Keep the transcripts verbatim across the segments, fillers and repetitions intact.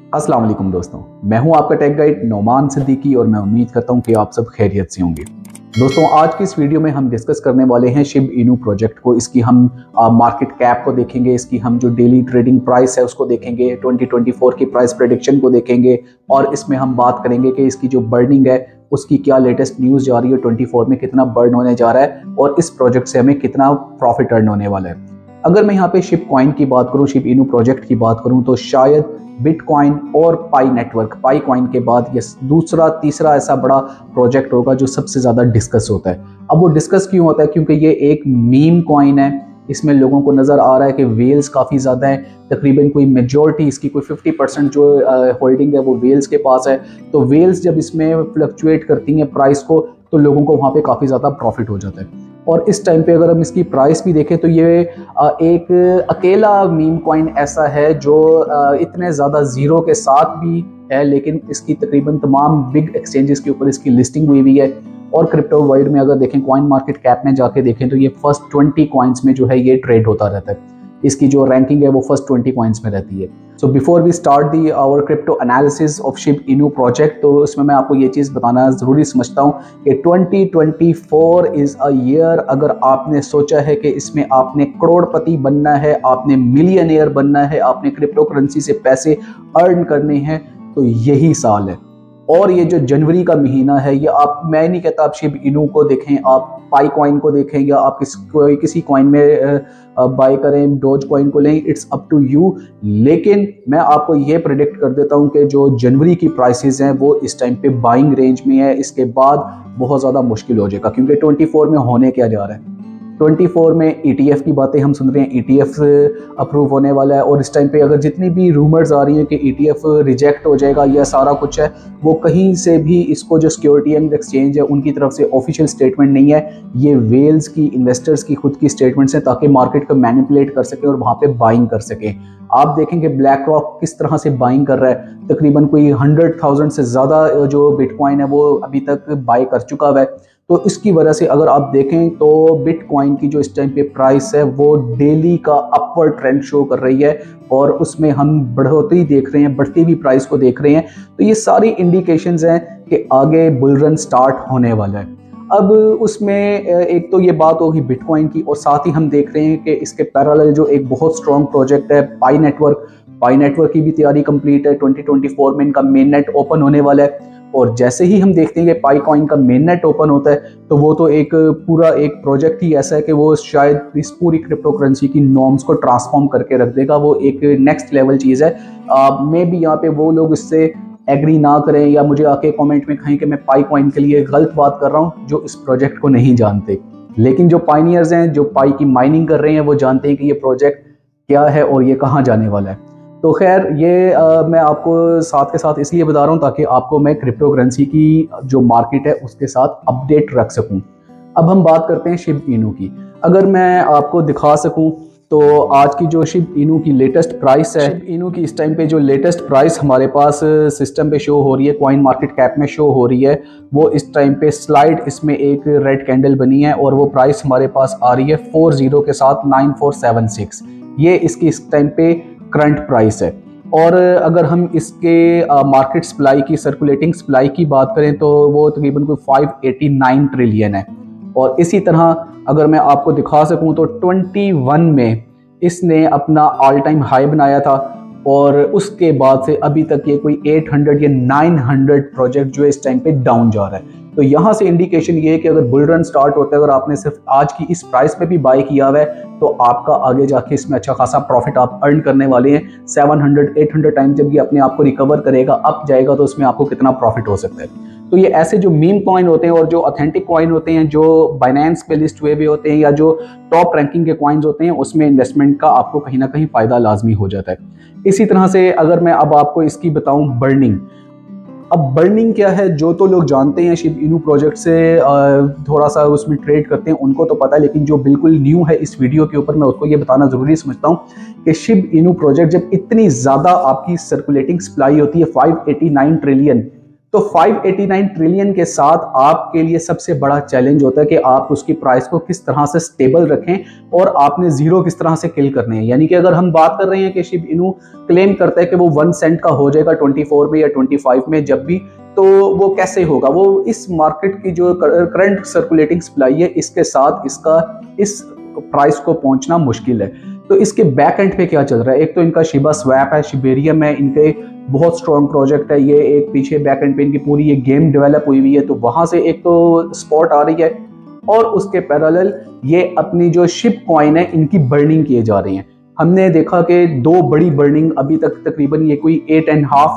अस्सलाम वालेकुम दोस्तों, मैं हूं आपका टेक गाइड नौमान सिद्दीकी और मैं उम्मीद करता हूं कि आप सब खैरियत से होंगे। दोस्तों, आज की इस वीडियो में हम डिस्कस करने वाले हैं शिब इनू प्रोजेक्ट को। इसकी हम मार्केट कैप को देखेंगे, इसकी हम जो डेली ट्रेडिंग प्राइस है उसको देखेंगे, ट्वेंटी ट्वेंटी फोर की प्राइस प्रेडिक्शन को देखेंगे और इसमें हम बात करेंगे कि इसकी जो बर्निंग है उसकी क्या लेटेस्ट न्यूज़ जा रही है, ट्वेंटी फोर में कितना बर्न होने जा रहा है और इस प्रोजेक्ट से हमें कितना प्रॉफिट अर्न होने वाला है। अगर मैं यहाँ पे शिब कॉइन की बात करूँ, शिब इनू प्रोजेक्ट की बात करूँ, तो शायद बिटकॉइन और पाई नेटवर्क, पाई कॉइन के बाद ये दूसरा तीसरा ऐसा बड़ा प्रोजेक्ट होगा जो सबसे ज़्यादा डिस्कस होता है। अब वो डिस्कस क्यों होता है? क्योंकि ये एक मीम कॉइन है। इसमें लोगों को नज़र आ रहा है कि वेल्स काफ़ी ज़्यादा है, तकरीबन कोई मेजॉरिटी इसकी कोई फिफ्टी परसेंट जो होल्डिंग है वो वेल्स के पास है। तो वेल्स जब इसमें फ्लक्चुएट करती हैं प्राइस को तो लोगों को वहाँ पे काफ़ी ज़्यादा प्रॉफिट हो जाता है। और इस टाइम पे अगर हम इसकी प्राइस भी देखें तो ये एक अकेला मीम कॉइन ऐसा है जो इतने ज़्यादा ज़ीरो के साथ भी है, लेकिन इसकी तकरीबन तमाम बिग एक्सचेंजेस के ऊपर इसकी लिस्टिंग हुई हुई है। और क्रिप्टो वर्ल्ड में अगर देखें, कॉइन मार्केट कैप में जाके देखें तो ये फर्स्ट ट्वेंटी कॉइन्स में जो है ये ट्रेड होता रहता है। इसकी जो रैंकिंग है वो फर्स्ट ट्वेंटी कॉइन्स में रहती है। So before we start the our crypto analysis of Shiba Inu project, तो इसमें मैं आपको ये चीज़ बताना ज़रूरी समझता हूँ कि twenty twenty four is a year, अगर आपने सोचा है कि इसमें आपने करोड़पति बनना है, आपने मिलियनियर बनना है, आपने क्रिप्टो करेंसी से पैसे अर्न करने हैं, तो यही साल है। और ये जो जनवरी का महीना है, ये आप, मैं नहीं कहता आप शिब इनू को देखें, आप पाई कॉइन को देखें या आप किस कोई किसी कॉइन में बाय करें, डोज कॉइन को लें, इट्स अप टू यू। लेकिन मैं आपको ये प्रेडिक्ट कर देता हूँ कि जो जनवरी की प्राइसेस हैं वो इस टाइम पे बाइंग रेंज में है। इसके बाद बहुत ज़्यादा मुश्किल हो जाएगा, क्योंकि ट्वेंटी फोर में होने क्या जा रहा है। ट्वेंटी फोर में ई टी एफ की बातें हम सुन रहे हैं, ई टी एफ अप्रूव होने वाला है। और इस टाइम पे अगर जितनी भी रूमर्स आ रही हैं कि ई टी एफ रिजेक्ट हो जाएगा या सारा कुछ है, वो कहीं से भी इसको जो सिक्योरिटी एंड एक्सचेंज है उनकी तरफ से ऑफिशियल स्टेटमेंट नहीं है। ये वेल्स की इन्वेस्टर्स की खुद की स्टेटमेंट्स हैं ताकि मार्केट को मैनिपुलेट कर सकें और वहाँ पे बाइंग कर सकें। आप देखेंगे ब्लैक रॉक किस तरह से बाइंग कर रहा है, तकरीबन कोई हंड्रेड थाउजेंड से ज़्यादा जो बिटकॉइन है वो अभी तक बाय कर चुका हुआ है। तो इसकी वजह से अगर आप देखें तो बिटकॉइन की जो इस टाइम पे प्राइस है वो डेली का अपवर्ड ट्रेंड शो कर रही है और उसमें हम बढ़ोतरी देख रहे हैं, बढ़ती हुई प्राइस को देख रहे हैं। तो ये सारी इंडिकेशंस हैं कि आगे बुल रन स्टार्ट होने वाला है। अब उसमें एक तो ये बात होगी बिटकॉइन की, और साथ ही हम देख रहे हैं कि इसके पैरेलल जो एक बहुत स्ट्रॉन्ग प्रोजेक्ट है पाई नेटवर्क, पाई नेटवर्क की भी तैयारी कंप्लीट है। ट्वेंटी ट्वेंटी फोर में इनका मेन नेट ओपन होने वाला है और जैसे ही हम देखते हैं कि पाई कॉइन का मेन नेट ओपन होता है तो वो तो एक पूरा एक प्रोजेक्ट ही ऐसा है कि वो शायद इस पूरी क्रिप्टो करेंसी की नॉर्म्स को ट्रांसफॉर्म करके रख देगा। वो एक नेक्स्ट लेवल चीज़ है। मे भी यहाँ पे वो लोग इससे एग्री ना करें या मुझे आके कमेंट में कहें कि मैं पाई कॉइन के लिए गलत बात कर रहा हूँ, जो इस प्रोजेक्ट को नहीं जानते। लेकिन जो पाइनियर्स हैं, जो पाई की माइनिंग कर रहे हैं, वो जानते हैं कि ये प्रोजेक्ट क्या है और ये कहाँ जाने वाला है। तो खैर ये आ, मैं आपको साथ के साथ इसलिए बता रहा हूँ ताकि आपको मैं क्रिप्टो करेंसी की जो मार्केट है उसके साथ अपडेट रख सकूँ। अब हम बात करते हैं शिब इनू की। अगर मैं आपको दिखा सकूँ तो आज की जो शिब इनू की लेटेस्ट प्राइस है, शिब इनू की इस टाइम पे जो लेटेस्ट प्राइस हमारे पास सिस्टम पे शो हो रही है, कॉइन मार्केट कैप में शो हो रही है, वो इस टाइम पे स्लाइड इसमें एक रेड कैंडल बनी है और वो प्राइस हमारे पास आ रही है फोर जीरो के साथ नाइन फोर सेवन सिक्स। ये इसकी इस टाइम पे करंट प्राइस है। और अगर हम इसके मार्केट सप्लाई की, सर्कुलेटिंग सप्लाई की बात करें तो वो तकरीबन कोई फाइव एटी नाइन ट्रिलियन है। और इसी तरह अगर मैं आपको दिखा सकूं तो ट्वेंटी वन में इसने अपना ऑल टाइम हाई बनाया था और उसके बाद से अभी तक ये कोई एट हंड्रेड या नाइन हंड्रेड प्रोजेक्ट जो है इस टाइम पे डाउन जा रहा है। तो यहाँ से इंडिकेशन ये है कि अगर बुल रन स्टार्ट होता है, अगर आपने सिर्फ आज की इस प्राइस पे भी बाय किया हुआ है तो आपका आगे जाके इसमें अच्छा खासा प्रॉफिट आप अर्न करने वाले हैं। Seven hundred eight hundred time जब ये अपने आप को रिकवर करेगा, अप जाएगा, तो उसमें आपको कितना प्रॉफिट हो सकता है। तो ये ऐसे जो मीम कॉइन होते हैं और जो ऑथेंटिक कॉइन होते हैं, जो बाइनेंस पे लिस्ट हुए भी होते हैं या जो टॉप रैंकिंग के कॉइन्स होते हैं, उसमें इन्वेस्टमेंट का आपको कहीं ना कहीं फ़ायदा लाजमी हो जाता है। इसी तरह से अगर मैं अब आपको इसकी बताऊं बर्निंग, अब बर्निंग क्या है, जो तो लोग जानते हैं शिब इनू प्रोजेक्ट से थोड़ा सा उसमें ट्रेड करते हैं उनको तो पता है, लेकिन जो बिल्कुल न्यू है इस वीडियो के ऊपर मैं उसको ये बताना ज़रूरी समझता हूँ कि शिब इनू प्रोजेक्ट जब इतनी ज़्यादा आपकी सर्कुलेटिंग सप्लाई होती है फाइव एटी नाइन ट्रिलियन, तो तो पाँच सौ नवासी ट्रिलियन के साथ आपके लिए सबसे बड़ा चैलेंज होता है कि आप उसकी प्राइस को किस तरह से स्टेबल रखें और आपने जीरो किस तरह से किल करने हैं। यानी कि अगर हम बात कर रहे हैं कि शिब इनू क्लेम करता है कि वो वन सेंट का हो जाएगा चौबीस में या पच्चीस में जब भी, तो वो कैसे होगा? वो इस मार्केट की जो करंट सर्कुलेटिंग सप्लाई है इसके साथ इसका इस प्राइस को पहुंचना मुश्किल है। तो इसके बैक एंड पे क्या चल रहा है? एक तो इनका शिबा स्वैप है, शिबेरियम है, इनके बहुत स्ट्रॉन्ग प्रोजेक्ट है ये। एक पीछे बैक एंड पे इनकी पूरी ये गेम डेवलप हुई हुई है, तो वहां से एक तो स्पॉट आ रही है और उसके पैरेलल ये अपनी जो शिप कॉइन है इनकी बर्निंग किए जा रही है। हमने देखा कि दो बड़ी बर्निंग अभी तक तकरीबन ये कोई eight and half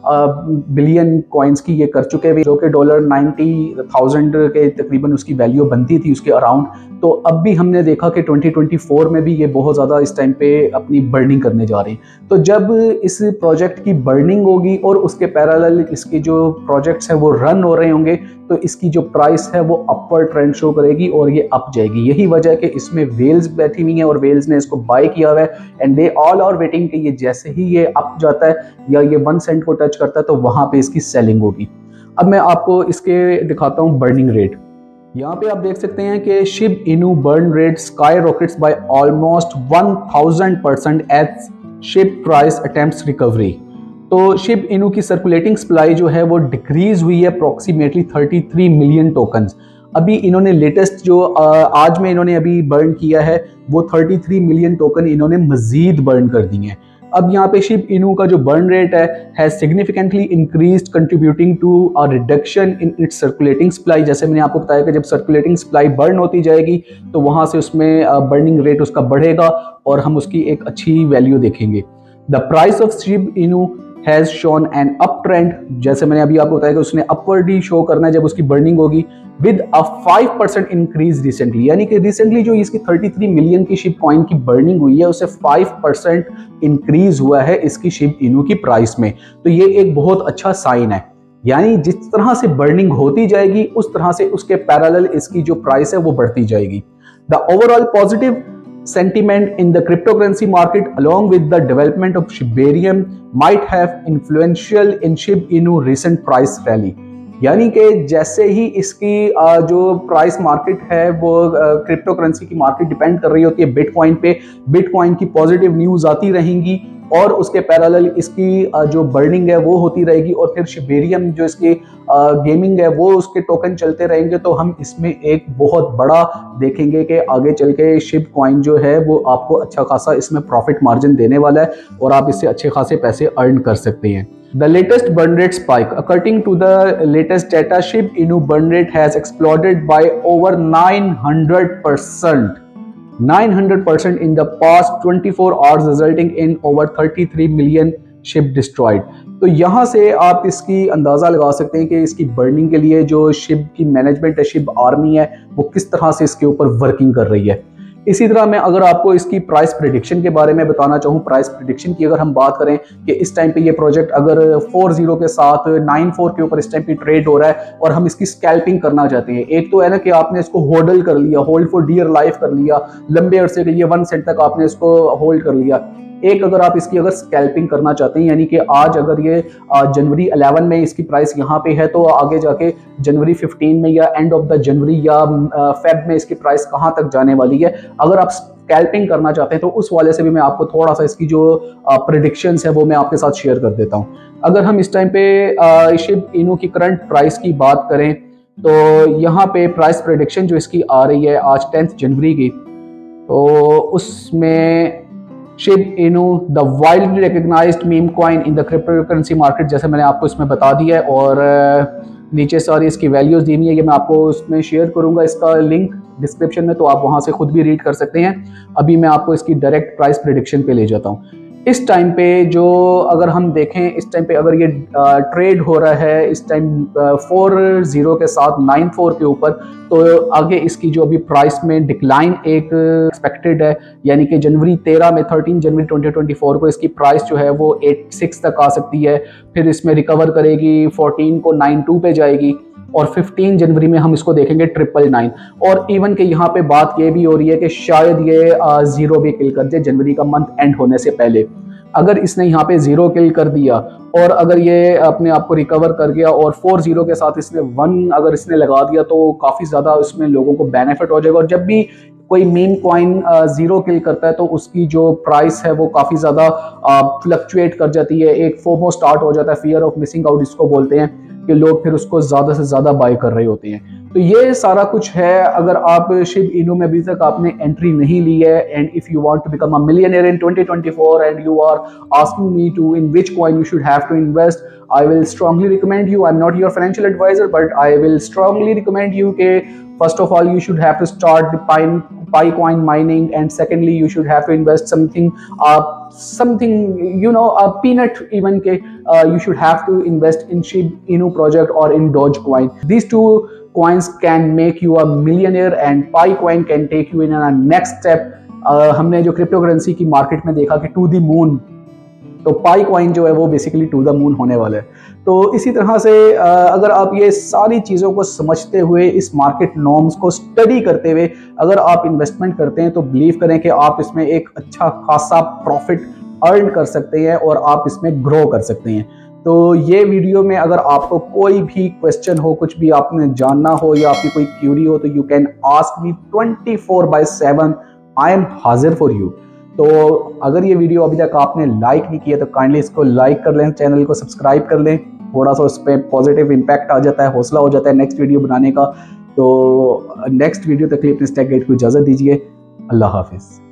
billion coins की ये कर चुके हैं, जो कि डॉलर नाइन्टी थाउजेंड के तकरीबन उसकी वैल्यू बनती थी उसके अराउंड। तो अब भी हमने देखा कि ट्वेंटी ट्वेंटी फोर में भी ये बहुत ज़्यादा इस टाइम पे अपनी बर्निंग करने जा रही है। तो जब इस प्रोजेक्ट की बर्निंग होगी और उसके पैरेलल इसके जो प्रोजेक्ट्स हैं वो रन हो रहे होंगे, तो इसकी जो प्राइस है वो अपवर्ड ट्रेंड शो करेगी और ये अप जाएगी। यही वजह है कि इसमें वेल्स बैठी हुई हैं और वेल्स ने इसको बाय किया हुआ है and they all are waiting कि ये जैसे ही ये अप जाता है या ये वन सेंट को टच करता है तो वहां पे इसकी सेलिंग होगी। अब मैं आपको इसके दिखाता हूँ बर्निंग रेट। यहाँ पे आप देख सकते हैं कि Shiba Inu burn rate skyrockets by almost one thousand percent as Shib price attempts recovery. तो शिब इनू की सर्कुलेटिंग सप्लाई जो है वो डिक्रीज हुई है अप्रोक्सीमेटली तैंतीस मिलियन टोकन्स। अभी इन्होंने लेटेस्ट जो आज में इन्होंने अभी बर्न किया है वो तैंतीस मिलियन टोकन इन्होंने मजीद बर्न कर दिए हैं। अब यहाँ पे शिब इनू का जो बर्न रेट है has significantly increased contributing to a reduction in its circulating supply. जैसे मैंने आपको बताया कि जब सर्कुलेटिंग सप्लाई बर्न होती जाएगी तो वहां से उसमें बर्निंग रेट उसका बढ़ेगा और हम उसकी एक अच्छी वैल्यू देखेंगे। The price of Shiba Inu has shown an uptrend. जैसे मैंने अभी आपको बताया कि उसने अपवर्ड ही शो करना है जब उसकी बर्निंग होगी, with a five percent increase recently. यानी कि रिसेंटली जो इसकी तैंतीस मिलियन की शिब कॉइन की बर्निंग हुई है उससे फाइव परसेंट इंक्रीज हुआ है इसकी शिब इनू की प्राइस में। तो ये एक बहुत अच्छा साइन है। यानी जिस तरह से बर्निंग होती जाएगी उस तरह से उसके पैरेलल इसकी जो प्राइस है वो बढ़ती जाएगी। The overall positive sentiment in the cryptocurrency market along with the development of Shibarium might have influential in Shib Inu recent price rally। यानी कि जैसे ही इसकी जो प्राइस मार्केट है वो क्रिप्टो करेंसी की मार्केट डिपेंड कर रही होती है बिटकॉइन पे, बिटकॉइन की पॉजिटिव न्यूज आती रहेंगी और उसके पैरेलल इसकी जो बर्निंग है वो होती रहेगी और फिर शिबेरियम जो इसकी गेमिंग है वो उसके टोकन चलते रहेंगे। तो हम इसमें एक बहुत बड़ा देखेंगे कि आगे चल के शिब कॉइन जो है वो आपको अच्छा खासा इसमें प्रॉफिट मार्जिन देने वाला है और आप इससे अच्छे खासे पैसे अर्न कर सकते हैं। The latest burn rate spike, according to the latest data, Shib Inu burn rate has exploded by over nine hundred percent, nine hundred percent in the past twenty-four hours, resulting in over thirty-three million Shib destroyed। तो यहाँ से आप इसकी अंदाज़ा लगा सकते हैं कि इसकी बर्निंग के लिए जो शिब की मैनेजमेंट है, शिब आर्मी है, वो किस तरह से इसके ऊपर वर्किंग कर रही है। इसी तरह मैं अगर आपको इसकी प्राइस प्रेडिक्शन के बारे में बताना चाहूँ, प्राइस प्रेडिक्शन की अगर हम बात करें कि इस टाइम पे ये प्रोजेक्ट अगर फोर जीरो के साथ नाइन फोर के ऊपर इस टाइम पे ट्रेड हो रहा है और हम इसकी स्कैल्पिंग करना चाहते हैं, एक तो है ना कि आपने इसको होल्ड कर लिया, होल्ड फॉर डियर लाइफ कर लिया, लंबे अरसे के लिए वन सेंट तक आपने इसको होल्ड कर लिया। एक अगर आप इसकी अगर स्कैल्पिंग करना चाहते हैं, यानी कि आज अगर ये जनवरी इलेवन में इसकी प्राइस यहाँ पे है तो आगे जाके जनवरी फिफ्टीन में या एंड ऑफ द जनवरी या फेब में इसकी प्राइस कहाँ तक जाने वाली है, अगर आप स्कैल्पिंग करना चाहते हैं तो उस वाले से भी मैं आपको थोड़ा सा इसकी जो प्रेडिक्शंस है वो मैं आपके साथ शेयर कर देता हूँ। अगर हम इस टाइम पे शिब इनू की करंट प्राइस की बात करें तो यहाँ पे प्राइस प्रेडिक्शन जो इसकी आ रही है आज टेंथ जनवरी की, तो उसमें Shiba Inu the widely recognised meme coin in the cryptocurrency market, जैसे मैंने आपको इसमें बता दिया है और नीचे सारी इसकी वैल्यूज दी हुई है, ये मैं आपको उसमें शेयर करूंगा इसका लिंक डिस्क्रिप्शन में, तो आप वहां से खुद भी रीड कर सकते हैं। अभी मैं आपको इसकी डायरेक्ट प्राइस प्रेडिक्शन पे ले जाता हूँ। इस टाइम पे जो अगर हम देखें, इस टाइम पे अगर ये ट्रेड हो रहा है इस टाइम फोर जीरो के साथ नाइन फोर के ऊपर, तो आगे इसकी जो अभी प्राइस में डिक्लाइन एक एक्सपेक्टेड है, यानी कि जनवरी तेरह में thirteen January twenty twenty four को इसकी प्राइस जो है वो एट सिक्स तक आ सकती है, फिर इसमें रिकवर करेगी, फोर्टीन को नाइन टू पे जाएगी और फिफ्टीन जनवरी में हम इसको देखेंगे ट्रिपल नाइन। और इवन के यहाँ पे बात ये भी हो रही है कि शायद ये जीरो भी किल कर दे जनवरी का मंथ एंड होने से पहले। अगर इसने यहाँ पे जीरो किल कर दिया और अगर ये अपने आप को रिकवर कर गया और फोर जीरो के साथ इसने वन अगर इसने लगा दिया तो काफ़ी ज़्यादा उसमें लोगों को बेनिफिट हो जाएगा। और जब भी कोई मीम कॉइन जीरो किल करता है तो उसकी जो प्राइस है वो काफ़ी ज़्यादा फ्लक्चुएट कर जाती है, एक फोमो स्टार्ट हो जाता है, फियर ऑफ मिसिंग आउट इसको बोलते हैं, कि लोग फिर उसको ज़्यादा से ज़्यादा बाय कर रहे होते हैं। तो ये सारा कुछ है। अगर आप शिब इनू में अभी तक आपने एंट्री नहीं ली है and if you want to become a millionaire in twenty twenty four and you are asking me to in which coin you should have to invest, I will strongly recommend you, I am not your financial adviser but I will strongly recommend you के first of all you should have to start the PiCoin mining, and secondly you should have to invest something uh, something you know a peanut even ke uh, you should have to invest in Shib Inu project or in Dogecoin. These two coins can make you a millionaire and PiCoin can take you in a next step. uh, हमने जो crypto currency की market में देखा कि to the moon, तो पाई coin जो है वो बेसिकली टू द मून होने वाला है। तो इसी तरह से अगर आप ये सारी चीज़ों को समझते हुए, इस मार्केट नॉर्म्स को स्टडी करते हुए अगर आप इन्वेस्टमेंट करते हैं तो बिलीव करें कि आप इसमें एक अच्छा खासा प्रॉफिट अर्न कर सकते हैं और आप इसमें ग्रो कर सकते हैं। तो ये वीडियो में अगर आपको कोई भी क्वेश्चन हो, कुछ भी आपने जानना हो या आपकी कोई क्यूरी हो तो you can ask me twenty four by seven, I am हाजिर फॉर यू। तो अगर ये वीडियो अभी तक आपने लाइक नहीं किया तो काइंडली इसको लाइक कर लें, चैनल को सब्सक्राइब कर लें, थोड़ा सा उस पर पॉजिटिव इम्पैक्ट आ जाता है, हौसला हो जाता है नेक्स्ट वीडियो बनाने का। तो नेक्स्ट वीडियो तक के लिए अपने स्टैक गाइड को इजाज़त दीजिए। अल्लाह हाफिज़।